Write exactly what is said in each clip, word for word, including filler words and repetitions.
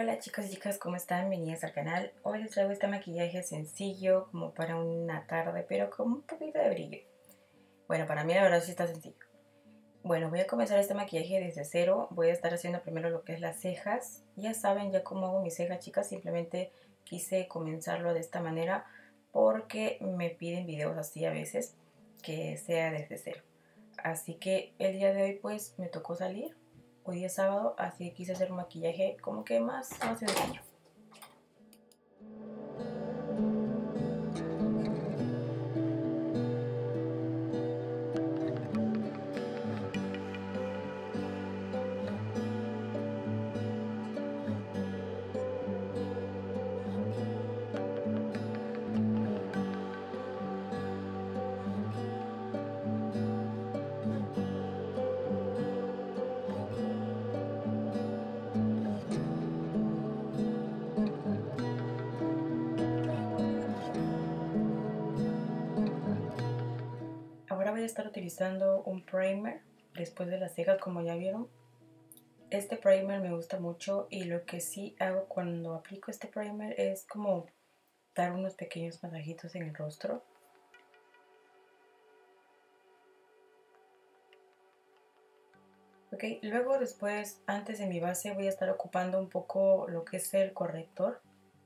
Hola chicos y chicas, ¿cómo están? Bienvenidos al canal. Hoy les traigo este maquillaje sencillo como para una tarde, pero con un poquito de brillo. Bueno, para mí la verdad sí está sencillo. Bueno, voy a comenzar este maquillaje desde cero. Voy a estar haciendo primero lo que es las cejas. Ya saben ya cómo hago mis cejas, chicas. Simplemente quise comenzarlo de esta manera porque me piden videos así a veces que sea desde cero. Así que el día de hoy pues me tocó salir. Hoy es sábado, así que quise hacer un maquillaje como que más, más sencillo. Ahora voy a estar utilizando un primer después de las cejas, como ya vieron. Este primer me gusta mucho y lo que sí hago cuando aplico este primer es como dar unos pequeños masajitos en el rostro. Ok, luego después, antes de mi base, voy a estar ocupando un poco lo que es el corrector.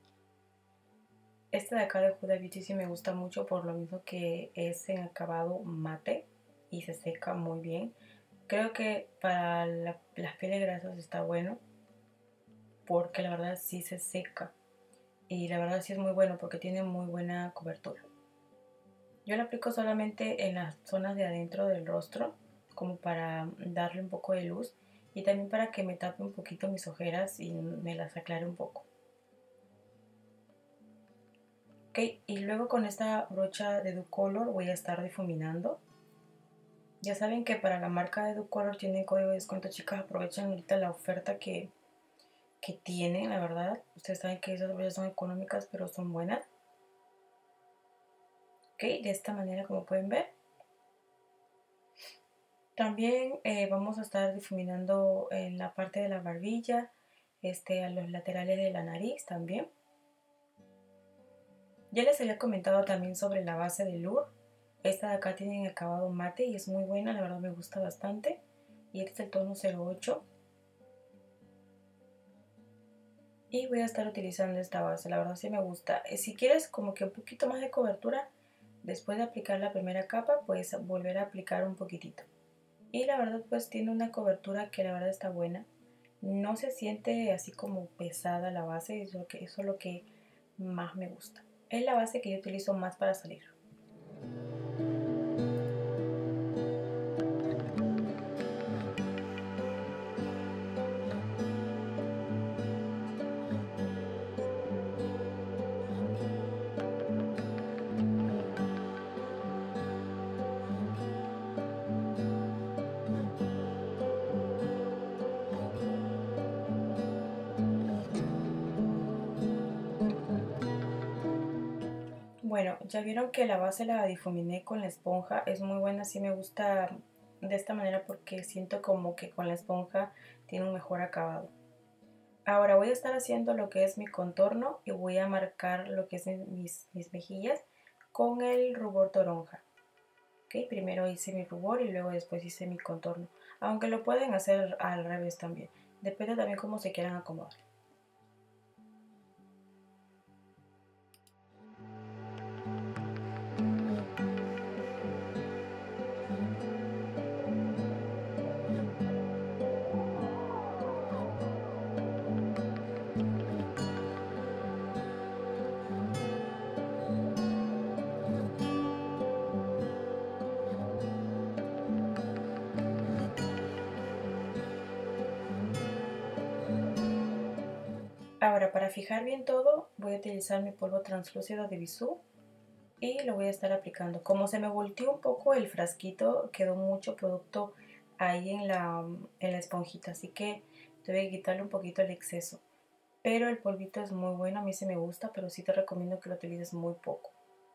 Este de acá de Huda Beauty sí me gusta mucho por lo mismo que es en acabado mate y se seca muy bien. Creo que para la, las pieles grasas está bueno porque la verdad sí se seca y la verdad sí es muy bueno porque tiene muy buena cobertura. Yo lo aplico solamente en las zonas de adentro del rostro como para darle un poco de luz y también para que me tape un poquito mis ojeras y me las aclare un poco. Ok, y luego con esta brocha de Ducolor voy a estar difuminando. Ya saben que para la marca de Ducolor tienen código de descuento, chicas. Aprovechen ahorita la oferta que, que tienen, la verdad. Ustedes saben que esas brochas son económicas, pero son buenas. Ok, de esta manera como pueden ver. También eh, vamos a estar difuminando en la parte de la barbilla, este, a los laterales de la nariz también. Ya les había comentado también sobre la base de Lure. Esta de acá tiene acabado mate y es muy buena, la verdad me gusta bastante. Y este es el tono cero ocho. Y voy a estar utilizando esta base, la verdad sí me gusta. Si quieres como que un poquito más de cobertura, después de aplicar la primera capa, pues volver a aplicar un poquitito. Y la verdad pues tiene una cobertura que la verdad está buena. No se siente así como pesada la base, eso, que, eso es lo que más me gusta. Es la base que yo utilizo más para salir. Bueno, ya vieron que la base la difuminé con la esponja, es muy buena, sí me gusta de esta manera porque siento como que con la esponja tiene un mejor acabado. Ahora voy a estar haciendo lo que es mi contorno y voy a marcar lo que es mis, mis mejillas con el rubor toronja. ¿Okay? Primero hice mi rubor y luego después hice mi contorno, aunque lo pueden hacer al revés también, depende también cómo se quieran acomodar. Ahora, para fijar bien todo, voy a utilizar mi polvo translúcido de Bisú y lo voy a estar aplicando. Como se me volteó un poco el frasquito, quedó mucho producto ahí en la, en la esponjita, así que tuve que quitarle un poquito el exceso. Pero el polvito es muy bueno, a mí sí me gusta, pero sí te recomiendo que lo utilices muy poco.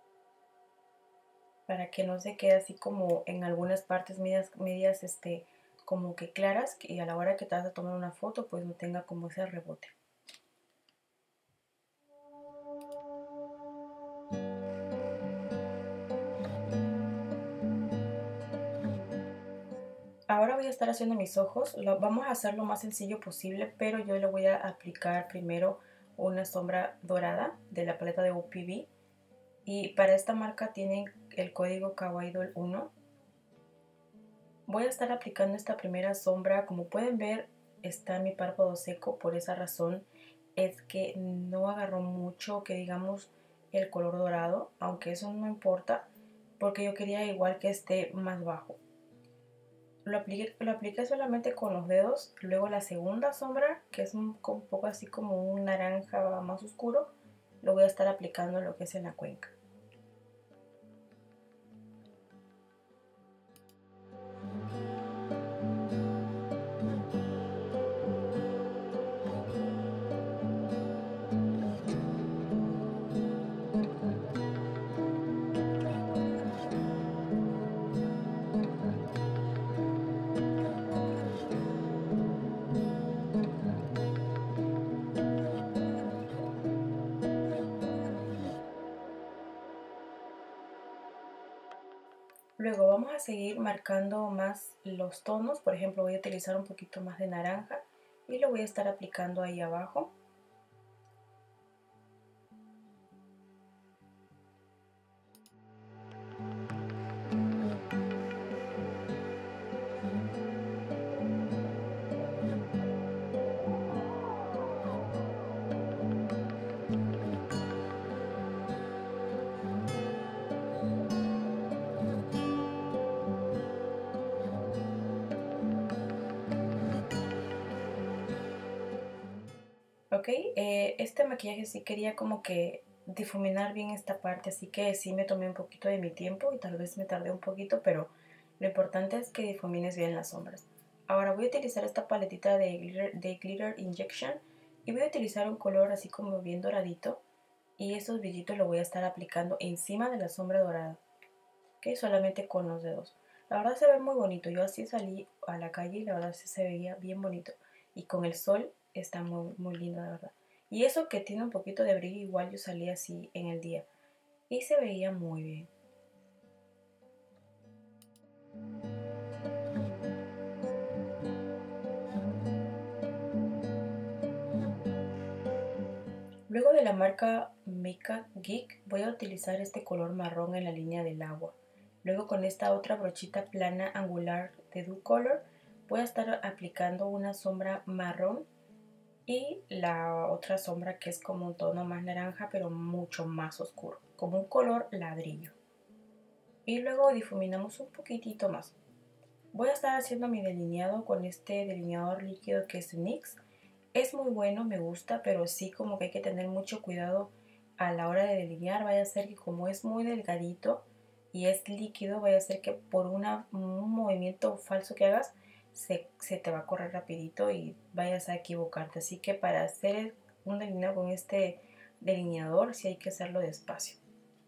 Para que no se quede así como en algunas partes medias, medias este, como que claras, y a la hora que te vas a tomar una foto, pues no tenga como ese rebote. Ahora voy a estar haciendo mis ojos. Lo, vamos a hacer lo más sencillo posible, pero yo le voy a aplicar primero una sombra dorada de la paleta de U P B. Y para esta marca tienen el código Kawaii Doll uno. Voy a estar aplicando esta primera sombra. Como pueden ver, está mi párpado seco. Por esa razón es que no agarró mucho, que digamos, el color dorado. Aunque eso no importa, porque yo quería igual que esté más bajo. Lo apliqué, lo apliqué solamente con los dedos. Luego la segunda sombra, que es un, un poco así como un naranja más oscuro, lo voy a estar aplicando en lo que es en la cuenca. Luego vamos a seguir marcando más los tonos. Por ejemplo, voy a utilizar un poquito más de naranja y lo voy a estar aplicando ahí abajo. Ok, eh, este maquillaje sí quería como que difuminar bien esta parte, así que sí me tomé un poquito de mi tiempo y tal vez me tardé un poquito, pero lo importante es que difumines bien las sombras. Ahora voy a utilizar esta paletita de Glitter, de Glitter Injection y voy a utilizar un color así como bien doradito y estos brillitos los voy a estar aplicando encima de la sombra dorada, ok, solamente con los dedos. La verdad se ve muy bonito, yo así salí a la calle y la verdad sí se veía bien bonito y con el sol está muy, muy lindo, la verdad. Y eso que tiene un poquito de brillo, igual yo salí así en el día y se veía muy bien. Luego de la marca Makeup Geek voy a utilizar este color marrón en la línea del agua. Luego con esta otra brochita plana angular de Dew Color voy a estar aplicando una sombra marrón y la otra sombra que es como un tono más naranja pero mucho más oscuro, como un color ladrillo. Y luego difuminamos un poquitito más. Voy a estar haciendo mi delineado con este delineador líquido que es NYX. Es muy bueno, me gusta, pero sí como que hay que tener mucho cuidado a la hora de delinear. Vaya a ser que como es muy delgadito y es líquido, vaya a ser que por una, un movimiento falso que hagas se, se te va a correr rapidito y vayas a equivocarte. Así que para hacer un delineado con este delineador sí hay que hacerlo despacio.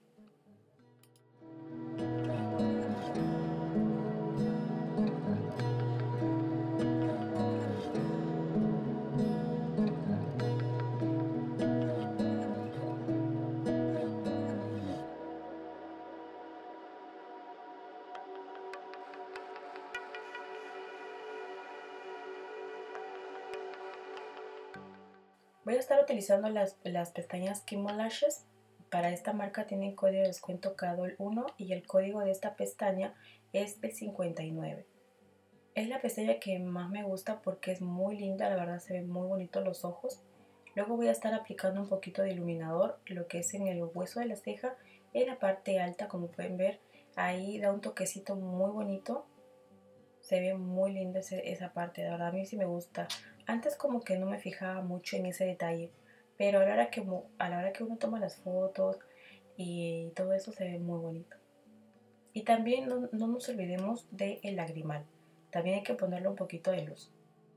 Voy a estar utilizando las, las pestañas Kimo Lashes. Para esta marca tienen código de descuento K D O L uno y el código de esta pestaña es de cincuenta y nueve. Es la pestaña que más me gusta porque es muy linda, la verdad se ven muy bonitos los ojos. Luego voy a estar aplicando un poquito de iluminador, lo que es en el hueso de la ceja, en la parte alta, como pueden ver. Ahí da un toquecito muy bonito. Se ve muy linda ese, esa parte, de verdad a mí sí me gusta. Antes como que no me fijaba mucho en ese detalle, pero a la hora que, a la hora que uno toma las fotos y todo eso se ve muy bonito. Y también no, no nos olvidemos del lagrimal, también hay que ponerle un poquito de luz.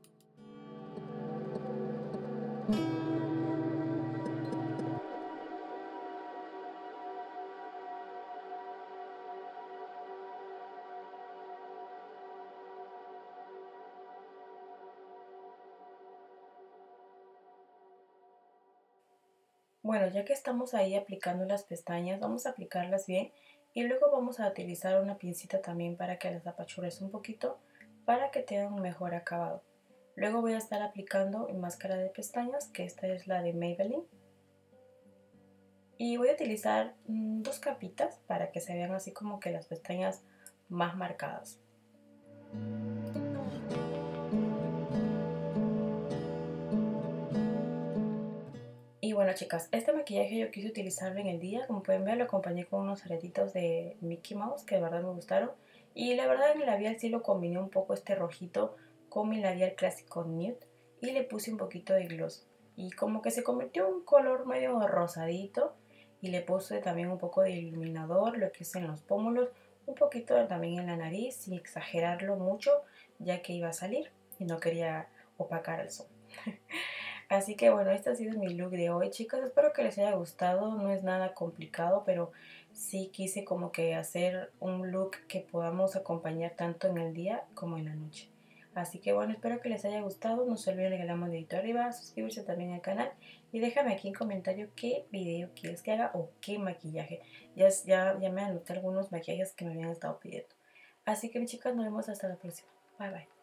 Bueno, ya que estamos ahí aplicando las pestañas, vamos a aplicarlas bien y luego vamos a utilizar una pincita también para que las apachurres un poquito para que tengan un mejor acabado. Luego voy a estar aplicando mi máscara de pestañas, que esta es la de Maybelline. Y voy a utilizar mmm, dos capitas para que se vean así como que las pestañas más marcadas. Y bueno, chicas, este maquillaje yo quise utilizarlo en el día. Como pueden ver, lo acompañé con unos aretitos de Mickey Mouse que de verdad me gustaron. Y la verdad en el labial sí lo combiné un poco este rojito con mi labial clásico nude. Y le puse un poquito de gloss. Y como que se convirtió en un color medio rosadito. Y le puse también un poco de iluminador, lo que es en los pómulos. Un poquito también en la nariz, sin exagerarlo mucho, ya que iba a salir. Y no quería opacar el sol. Así que bueno, este ha sido mi look de hoy, chicos. Espero que les haya gustado. No es nada complicado, pero sí quise como que hacer un look que podamos acompañar tanto en el día como en la noche. Así que bueno, espero que les haya gustado. No se olviden de darle el dedito arriba, suscribirse también al canal y déjame aquí en comentario qué video quieres que haga o qué maquillaje. Ya, ya, ya me anoté algunos maquillajes que me habían estado pidiendo. Así que mis chicas, nos vemos hasta la próxima. Bye bye.